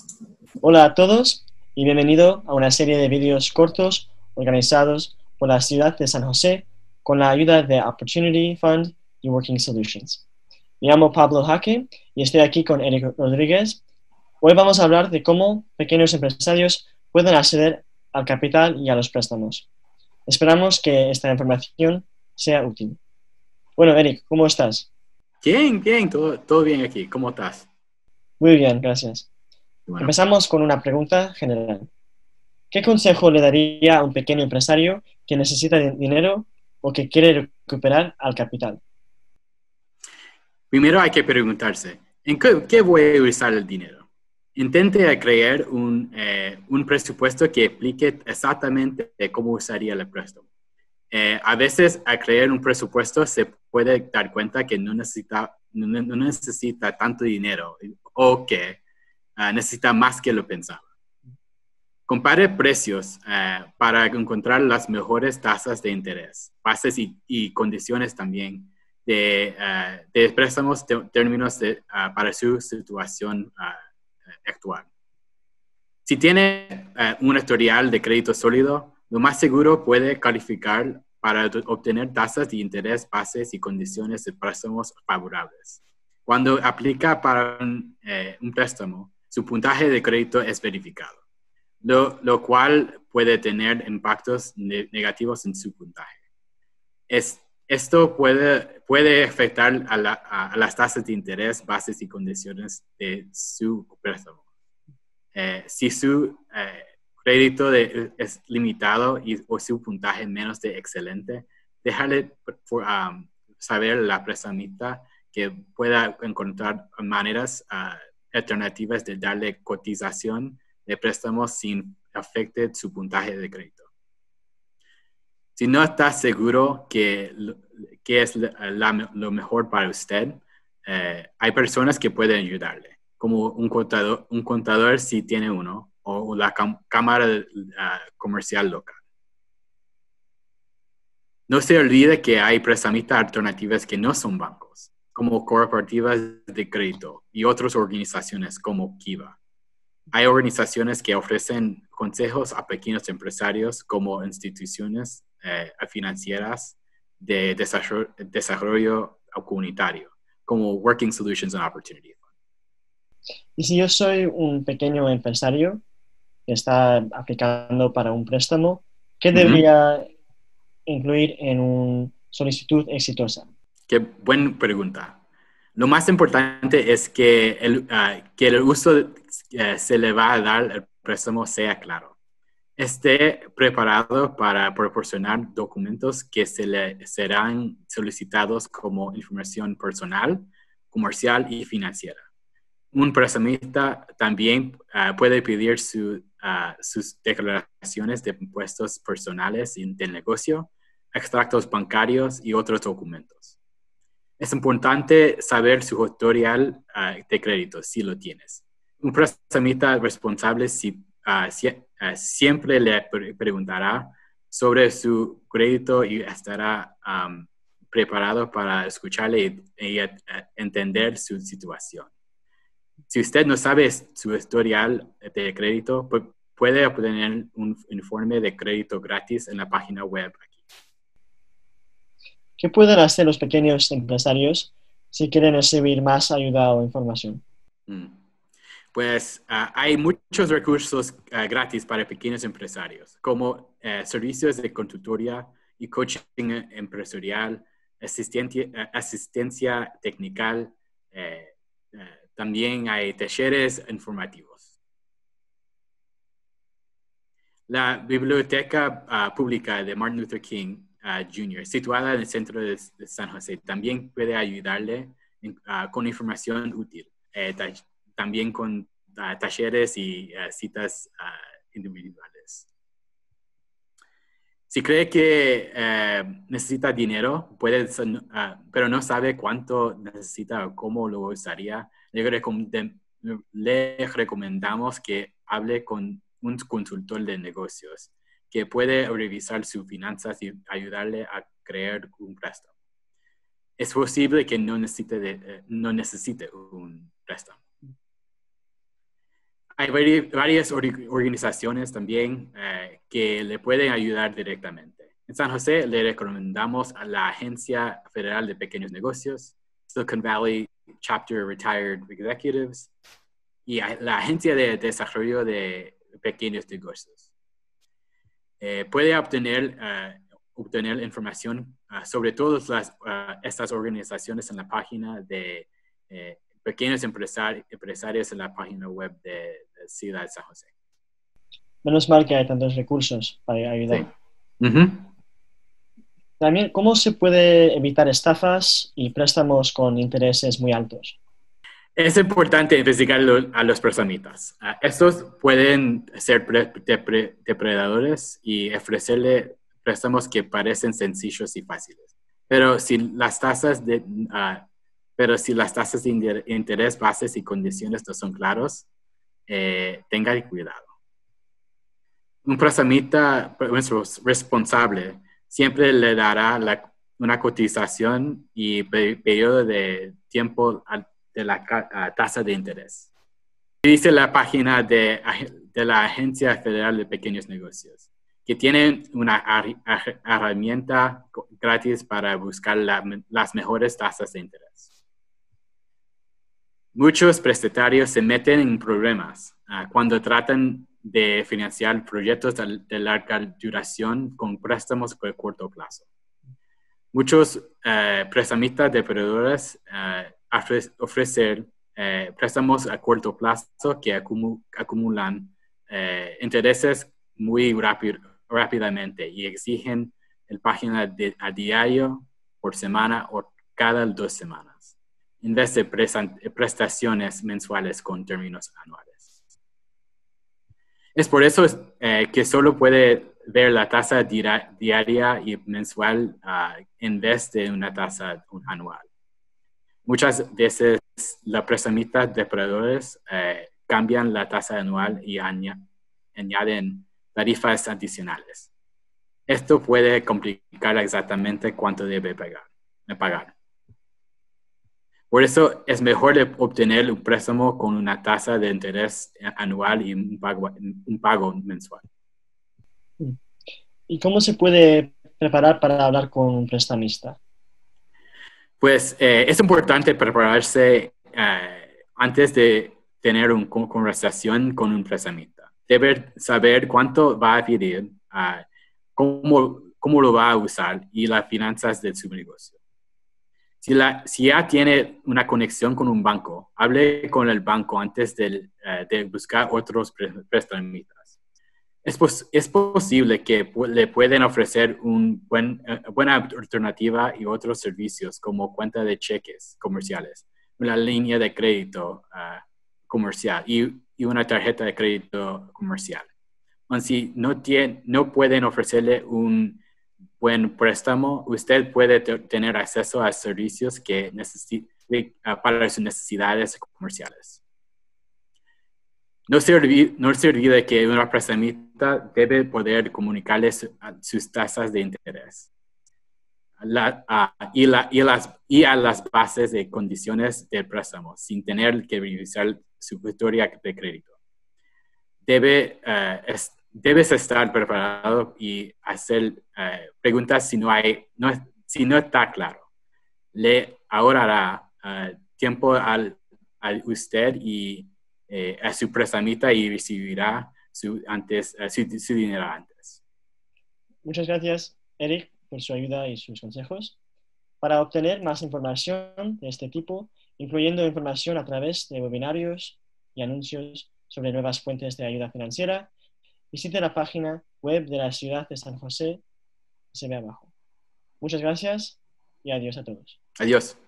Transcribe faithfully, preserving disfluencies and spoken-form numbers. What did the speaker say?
Hola a todos y bienvenido a una serie de vídeos cortos organizados por la ciudad de San José con la ayuda de Opportunity Fund y Working Solutions. Me llamo Pablo Jaque y estoy aquí con Eric Rodríguez. Hoy vamos a hablar de cómo pequeños empresarios pueden acceder al capital y a los préstamos. Esperamos que esta información sea útil. Bueno, Eric, ¿cómo estás? Bien, bien, todo, todo bien aquí. ¿Cómo estás? Muy bien, gracias. Bueno, Empezamos con una pregunta general. ¿Qué consejo le daría a un pequeño empresario que necesita dinero o que quiere recuperar al capital? primero hay que preguntarse, ¿en qué, qué voy a usar el dinero? Intente crear un, eh, un presupuesto que explique exactamente cómo usaría el préstamo. Eh, a veces, al crear un presupuesto, se puede dar cuenta que no necesita, no, no necesita tanto dinero o que uh, necesita más que lo pensaba. Compare precios uh, para encontrar las mejores tasas de interés, bases y, y condiciones también de, uh, de préstamos de, términos de, uh, para su situación uh, actual. Si tiene uh, un historial de crédito sólido, lo más seguro puede calificar para obtener tasas de interés, bases y condiciones de préstamos favorables. Cuando aplica para un, eh, un préstamo, su puntaje de crédito es verificado. Lo, lo cual puede tener impactos ne negativos en su puntaje. Es, esto puede, puede afectar a, la, a, a, las tasas de interés, bases y condiciones de su préstamo. Eh, si su eh, crédito de, es limitado y, o su puntaje menos de excelente, déjale por, um, saber a la prestamista que pueda encontrar maneras uh, alternativas de darle cotización de préstamos sin afecte su puntaje de crédito. Si no está seguro que, que es la, lo mejor para usted, eh, hay personas que pueden ayudarle, como un contador, un contador si tiene uno, o la cam cámara uh, comercial local. No se olvide que hay prestamistas alternativas que no son bancos, como cooperativas de crédito y otras organizaciones como Kiva. Hay organizaciones que ofrecen consejos a pequeños empresarios como instituciones eh, financieras de desarrollo, desarrollo comunitario, como Working Solutions and Opportunity Fund. Y si yo soy un pequeño empresario que está aplicando para un préstamo, ¿qué Uh-huh. debería incluir en una solicitud exitosa? Qué buena pregunta. Lo más importante es que el, uh, que el uso uh, se le va a dar al préstamo sea claro. Esté preparado para proporcionar documentos que se le serán solicitados como información personal, comercial y financiera. Un prestamista también uh, puede pedir su, uh, sus declaraciones de impuestos personales del negocio, extractos bancarios y otros documentos. Es importante saber su historial uh, de crédito, si lo tienes. Un prestamista responsable si, uh, si, uh, siempre le pre preguntará sobre su crédito y estará um, preparado para escucharle y, y uh, entender su situación. Si usted no sabe su historial de crédito, puede obtener un informe de crédito gratis en la página web aquí. ¿Qué pueden hacer los pequeños empresarios si quieren recibir más ayuda o información? Mm. Pues uh, hay muchos recursos uh, gratis para pequeños empresarios, como uh, servicios de consultoría y coaching empresarial, asistencia, uh, asistencia técnica, uh, uh, también hay talleres informativos. La Biblioteca uh, Pública de Martin Luther King uh, junior, situada en el centro de, de San José, también puede ayudarle en, uh, con información útil. Eh, también con uh, talleres y uh, citas uh, individuales. Si cree que uh, necesita dinero, puede, uh, pero no sabe cuánto necesita o cómo lo usaría, le, recom le recomendamos que hable con un consultor de negocios que puede revisar sus finanzas y ayudarle a crear un préstamo. Es posible que no necesite, de, eh, no necesite un préstamo. hay vari- varias or- organizaciones también eh, que le pueden ayudar directamente. En San José le recomendamos a la Agencia Federal de Pequeños Negocios, Silicon Valley Chapter Retired Executives y a la Agencia de Desarrollo de Pequeños Negocios. Eh, puede obtener, uh, obtener información uh, sobre todas las, uh, estas organizaciones en la página de eh, pequeños empresari- empresarios en la página web de, de Ciudad de San José. Menos mal que hay tantos recursos para ayudar. Sí. Uh-huh. También, ¿cómo se puede evitar estafas y préstamos con intereses muy altos? Es importante investigar lo, a los prestamistas. Uh, estos pueden ser pre, depre, depredadores y ofrecerle préstamos que parecen sencillos y fáciles. Pero si las tasas de, uh, pero si las tasas de interés, bases y condiciones no son claros, eh, tenga cuidado. Un prestamista responsable siempre le dará la, una cotización y periodo de tiempo al de la uh, tasa de interés. Dice la página de, de la Agencia Federal de Pequeños Negocios, que tienen una herramienta gratis para buscar la, las mejores tasas de interés. Muchos prestatarios se meten en problemas uh, cuando tratan de financiar proyectos de, de larga duración con préstamos por corto plazo. Muchos uh, prestamistas depredadores uh, ofrecer eh, préstamos a corto plazo que acum acumulan eh, intereses muy rápido, rápidamente y exigen el página de, a diario, por semana o cada dos semanas, en vez de prestaciones mensuales con términos anuales. Es por eso eh, que solo puede ver la tasa diaria y mensual uh, en vez de una tasa anual. Muchas veces los prestamistas depredadores eh, cambian la tasa anual y añaden tarifas adicionales. Esto puede complicar exactamente cuánto debe pagar. pagar. Por eso es mejor obtener un préstamo con una tasa de interés anual y un pago, un pago mensual. ¿Y cómo se puede preparar para hablar con un prestamista? Pues eh, es importante prepararse eh, antes de tener una conversación con un prestamista. Debe saber cuánto va a pedir, uh, cómo, cómo lo va a usar y las finanzas de su negocio. Si, la, si ya tiene una conexión con un banco, hable con el banco antes de, uh, de buscar otros prestamistas. Es, pos es posible que le pueden ofrecer una buen, uh, buena alternativa y otros servicios como cuenta de cheques comerciales, una línea de crédito uh, comercial y, y una tarjeta de crédito comercial. Aun si no, tiene, no pueden ofrecerle un buen préstamo, usted puede tener acceso a servicios que necesite, uh, para sus necesidades comerciales. No se, olvide, no se olvide que un prestamista debe poder comunicarles sus tasas de interés la, uh, y, la, y, las, y a las bases de condiciones del préstamo sin tener que revisar su historia de crédito. Debe, uh, es, debes estar preparado y hacer uh, preguntas si no, hay, no, si no está claro. Le ahorrará uh, tiempo al, al usted y Eh, a su prestamista y recibirá su, antes, uh, su, su dinero antes. Muchas gracias, Eric, por su ayuda y sus consejos. Para obtener más información de este tipo, incluyendo información a través de webinarios y anuncios sobre nuevas fuentes de ayuda financiera, visite la página web de la ciudad de San José, que se ve abajo. Muchas gracias y adiós a todos. Adiós.